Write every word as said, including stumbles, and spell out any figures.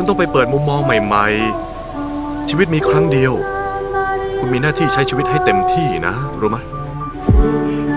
คุณต้องไปเปิดมุมมองใหม่ๆชีวิตมีครั้งเดียวคุณมีหน้าที่ใช้ชีวิตให้เต็มที่นะรู้ไหม